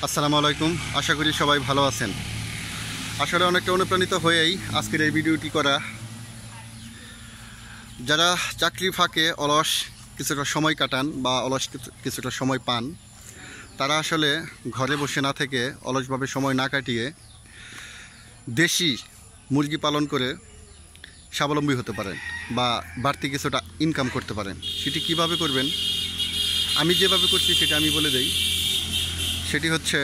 আসসালামু আলাইকুম। আশা করি সবাই ভালো আছেন। আসলে অনেকটা অনুপ্রাণিত হয়েই আজকের এই ভিডিওটি করা। যারা চাকরি ফাঁকে অলস কিছুটা সময় কাটান বা অলস কিছুটা সময় পান, তারা আসলে ঘরে বসে না থেকে অলসভাবে সময় না কাটিয়ে দেশি মুরগি পালন করে স্বাবলম্বী হতে পারেন বা বাড়তি কিছুটা ইনকাম করতে পারেন। সেটি কিভাবে করবেন, আমি যেভাবে করছি সেটা আমি বলে দেই। সেটি হচ্ছে,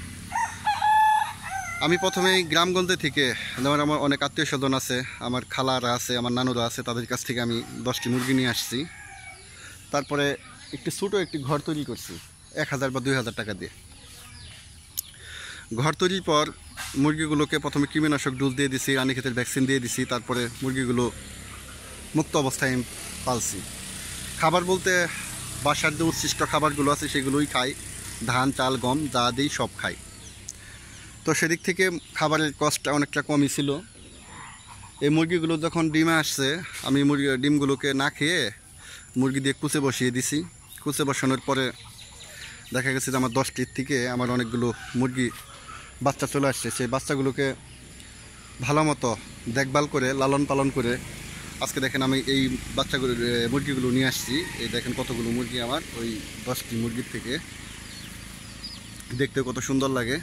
আমি প্রথমেই গ্রামগঞ্জে থেকে, যেমন আমার অনেক আত্মীয় স্বজন আছে, আমার খালারা আছে, আমার নানুরা আছে, তাদের কাছ থেকে আমি 10টি মুরগি নিয়ে আসছি। তারপরে ছোটো একটি ঘর তৈরি করছি 1000 বা 2000 টাকা দিয়ে। ঘর তৈরির পর মুরগিগুলোকে প্রথমে কৃমিনাশক ডোজ দিয়ে দিছি, রানীক্ষেতের ভ্যাকসিন দিয়ে দিছি। তারপরে মুরগিগুলো মুক্ত অবস্থায় আমি পালছি। খাবার বলতে বাসার যে উচ্ছিষ্ট খাবারগুলো আছে সেগুলোই খাই, ধান চাল গম যা দিই সব খাই। তো সেদিক থেকে খাবারের কস্টটা অনেকটা কমই ছিল। এই মুরগিগুলো যখন ডিমে আসছে, আমি ডিমগুলোকে না খেয়ে মুরগি দিয়ে কুচে বসিয়ে দিছি। কুচে বসানোর পরে দেখা গেছে যে আমার 10টির থেকে আমার অনেকগুলো মুরগি বাচ্চা চলে আসছে। সেই বাচ্চাগুলোকে ভালো মতো দেখভাল করে লালন পালন করে আজকে দেখেন আমি এই মুরগিগুলো নিয়ে আসছি। এই দেখেন কতগুলো মুরগি আমার ওই 10টি মুরগির থেকে। দেখতে কত সুন্দর লাগে।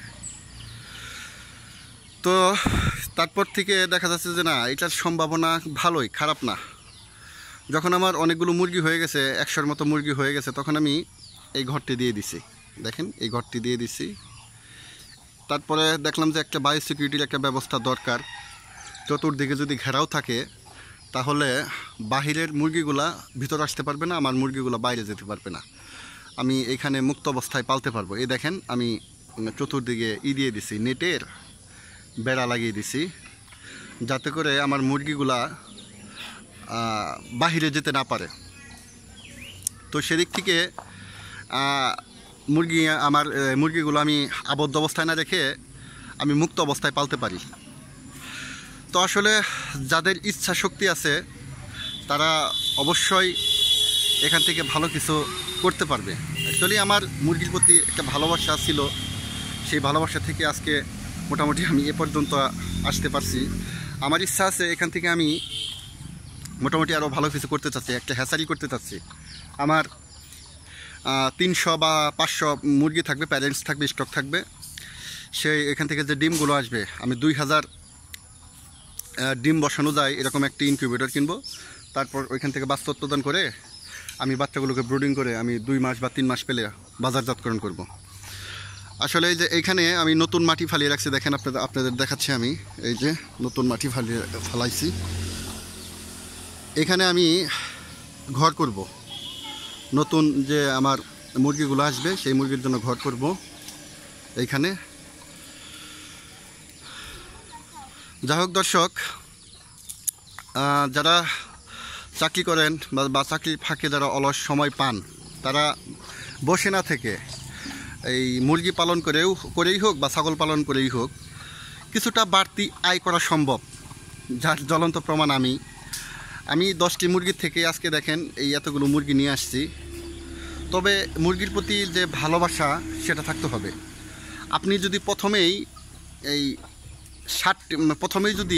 তো তারপর থেকে দেখা যাচ্ছে যে না, এটার সম্ভাবনা ভালোই, খারাপ না। যখন আমার অনেকগুলো মুরগি হয়ে গেছে, 100-র মতো মুরগি হয়ে গেছে, তখন আমি এই ঘরটি দিয়ে দিছি। দেখেন এই ঘরটি দিয়ে দিছি। তারপরে দেখলাম যে একটা বায়োসিকিউরিটির একটা ব্যবস্থা দরকার। চতুর্দিকে যদি ঘেরাও থাকে তাহলে বাহিরের মুরগিগুলা ভিতর আসতে পারবে না, আমার মুরগিগুলো বাইরে যেতে পারবে না। আমি এখানে মুক্ত অবস্থায় পালতে পারবো। এই দেখেন আমি চতুর্দিকে দিয়ে দিছি, নেটের বেড়া লাগিয়ে দিছি, যাতে করে আমার মুরগিগুলা বাহিরে যেতে না পারে। তো সেদিক থেকে মুরগিগুলো আমি আবদ্ধ অবস্থায় না রেখে আমি মুক্ত অবস্থায় পালতে পারি। তো আসলে যাদের ইচ্ছা শক্তি আছে তারা অবশ্যই এখান থেকে ভালো কিছু করতে পারবে। অ্যাকচুয়ালি আমার মুরগির প্রতি একটা ভালোবাসা ছিল, সেই ভালোবাসা থেকে আজকে মোটামুটি আমি এ পর্যন্ত আসতে পারছি। আমার ইচ্ছা আছে এখান থেকে আমি মোটামুটি আরও ভালো কিছু করতে চাচ্ছি, একটা হ্যাচারি করতে চাচ্ছি। আমার 300 বা 500 মুরগি থাকবে, প্যারেন্টস থাকবে, স্টক থাকবে। সেই এখান থেকে যে ডিমগুলো আসবে, আমি 2000 ডিম বসানো যায় এরকম একটি ইনকিউবেটর কিনবো। তারপর ওইখান থেকে বাচ্চা উৎপাদন করে আমি বাচ্চাগুলোকে ব্রুডিং করে আমি 2 মাস বা 3 মাস পেলে বাজারজাতকরণ করব। আসলে এই যে এইখানে আমি নতুন মাটি ফালিয়ে রাখছি, দেখেন আপনাদের দেখাচ্ছি। আমি এই যে নতুন মাটি ফালাইছি, এখানে আমি ঘর করব। নতুন যে আমার মুরগিগুলো আসবে সেই মুরগির জন্য ঘর করব এইখানে। যাই হোক দর্শক, যারা চাকরি করেন বা চাকরির ফাঁকে যারা অলস সময় পান, তারা বসে না থেকে এই মুরগি পালন করেই হোক বা ছাগল পালন করেই হোক কিছুটা বাড়তি আয় করা সম্ভব। যার জ্বলন্ত প্রমাণ আমি 10টি মুরগির থেকে আজকে দেখেন এই এতগুলো মুরগি নিয়ে আসছি। তবে মুরগির প্রতি যে ভালোবাসা সেটা থাকতে হবে। আপনি যদি প্রথমেই যদি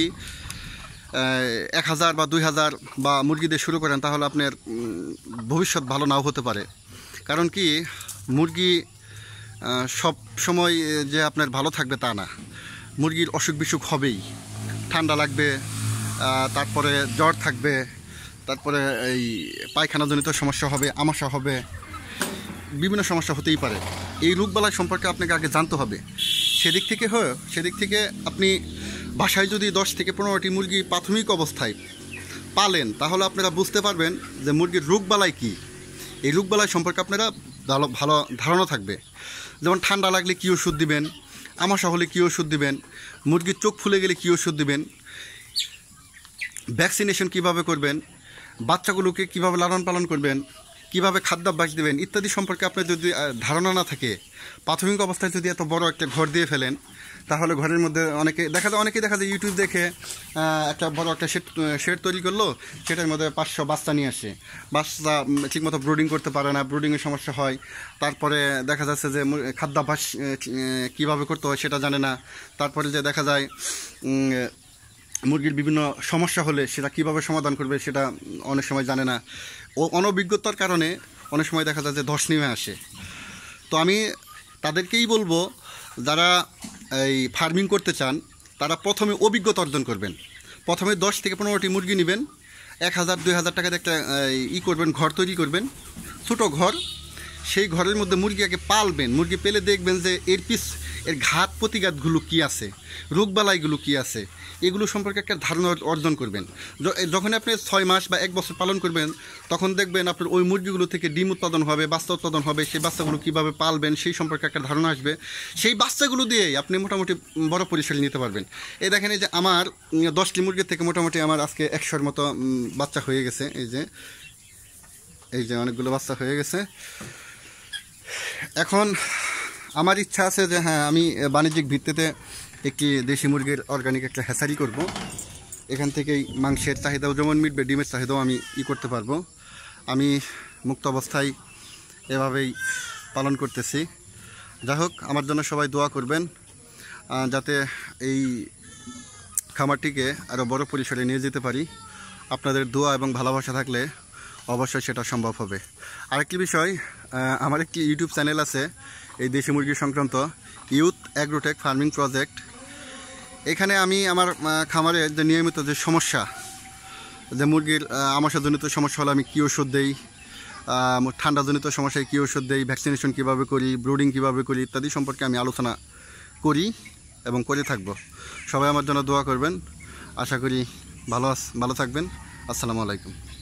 1000 বা 2000 বা মুরগি দিয়ে শুরু করেন, তাহলে আপনার ভবিষ্যৎ ভালো নাও হতে পারে। কারণ কি, মুরগি সব সময় যে আপনার ভালো থাকবে তা না। মুরগির অসুখ বিসুখ হবেই, ঠান্ডা লাগবে, তারপরে জ্বর থাকবে, তারপরে এই পায়খানাজনিত সমস্যা হবে, আমাশা হবে, বিভিন্ন সমস্যা হতেই পারে। এই রোগবালাই সম্পর্কে আপনাকে আগে জানতে হবে। সেদিক থেকে আপনি বাসায় যদি 10 থেকে 15টি মুরগি প্রাথমিক অবস্থায় পালেন, তাহলে আপনারা বুঝতে পারবেন যে মুরগির রোগবালাই কী। এই রোগবালাই সম্পর্কে আপনারা ভালো ধারণা থাকবে। যেমন ঠান্ডা লাগলে কী ওষুধ দিবেন, আমাশা হলে কী ওষুধ দিবেন, মুরগির চোখ ফুলে গেলে কী ওষুধ দিবেন, ভ্যাকসিনেশন কিভাবে করবেন, বাচ্চাগুলোকে কিভাবে লালন পালন করবেন, কীভাবে খাদ্যাভ্যাস দেবেন ইত্যাদি সম্পর্কে আপনার যদি ধারণা না থাকে, প্রাথমিক অবস্থায় যদি এত বড় একটা ঘর দিয়ে ফেলেন, তাহলে ঘরের মধ্যে অনেকেই দেখা যায় ইউটিউব দেখে একটা বড় একটা শেড তৈরি করলো, সেটার মধ্যে 500 বাচ্চা নিয়ে আসে, বাচ্চা ঠিকমতো ব্রুডিং করতে পারে না, ব্রুডিংয়ের সমস্যা হয়। তারপরে দেখা যাচ্ছে যে খাদ্যাভ্যাস কীভাবে করতে হয় সেটা জানে না। তারপরে যে দেখা যায় মুরগির বিভিন্ন সমস্যা হলে সেটা কীভাবে সমাধান করবে সেটা অনেক সময় জানে না। অনভিজ্ঞতার কারণে অনেক সময় দেখা যায় যে ধস নেমে আসে। তো আমি তাদেরকেই বলবো, যারা এই ফার্মিং করতে চান তারা প্রথমে অভিজ্ঞতা অর্জন করবেন। প্রথমে 10 থেকে 15টি মুরগি নেবেন, 1000-2000 টাকাতে একটা করবেন, ঘর তৈরি করবেন, ছোটো ঘর। সেই ঘরের মধ্যে মুরগিকে পালবেন। মুরগি পেলে দেখবেন যে এর ঘাত প্রতিঘাতগুলো কী আছে, রোগবালাইগুলো কী আছে, এগুলো সম্পর্কে একটা ধারণা অর্জন করবেন। যখন আপনি 6 মাস বা 1 বছর পালন করবেন, তখন দেখবেন আপনার ওই মুরগিগুলো থেকে ডিম উৎপাদন হবে, বাচ্চা উৎপাদন হবে। সেই বাচ্চাগুলো কীভাবে পালবেন সেই সম্পর্কে একটা ধারণা আসবে। সেই বাচ্চাগুলো দিয়েই আপনি মোটামুটি বড় পরিসরে নিতে পারবেন। এই দেখেন, এই যে আমার 10টি মুরগির থেকে মোটামুটি আমার আজকে 100-র মতো বাচ্চা হয়ে গেছে। এই যে অনেকগুলো বাচ্চা হয়ে গেছে। এখন আমার ইচ্ছা আছে যে হ্যাঁ, আমি বাণিজ্যিক ভিত্তিতে একটি দেশি মুরগির অর্গানিক একটা হ্যাচারি করব। এখান থেকেই মাংসের চাহিদাও যেমন মিটবে, ডিমের চাহিদাও আমি করতে পারবো। আমি মুক্ত অবস্থায় এভাবেই পালন করতেছি। যাই হোক, আমার জন্য সবাই দোয়া করবেন যাতে এই খামারটিকে আরও বড় পরিসরে নিয়ে যেতে পারি। আপনাদের দোয়া এবং ভালোবাসা থাকলে অবশ্যই সেটা সম্ভব হবে। আরেকটি বিষয়, আমার একটি ইউটিউব চ্যানেল আছে এই দেশি মুরগি সংক্রান্ত, ইউথ অ্যাগ্রোটেক ফার্মিং প্রজেক্ট। এখানে আমি আমার খামারে যে নিয়মিত যে সমস্যা, যে মুরগির আমাশাজনিত সমস্যা হলে আমি কী ওষুধ দেই, ঠান্ডাজনিত সমস্যায় কী ওষুধ দেই, ভ্যাকসিনেশন কীভাবে করি, ব্রুডিং কীভাবে করি ইত্যাদি সম্পর্কে আমি আলোচনা করি এবং করে থাকব। সবাই আমার জন্য দোয়া করবেন। আশা করি ভালো থাকবেন। আসসালামু আলাইকুম।